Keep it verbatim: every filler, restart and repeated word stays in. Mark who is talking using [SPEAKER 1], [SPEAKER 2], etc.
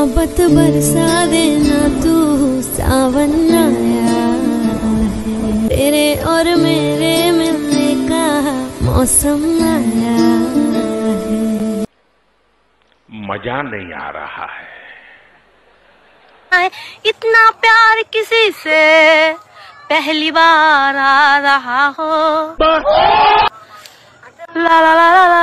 [SPEAKER 1] मोहब्बत बरसा देना तू, सावन आया है, तेरे और मेरे मिलने का मौसम आया है।
[SPEAKER 2] मजा नहीं आ रहा है।
[SPEAKER 3] इतना प्यार किसी से पहली बार आ रहा हो। ला ला ला ला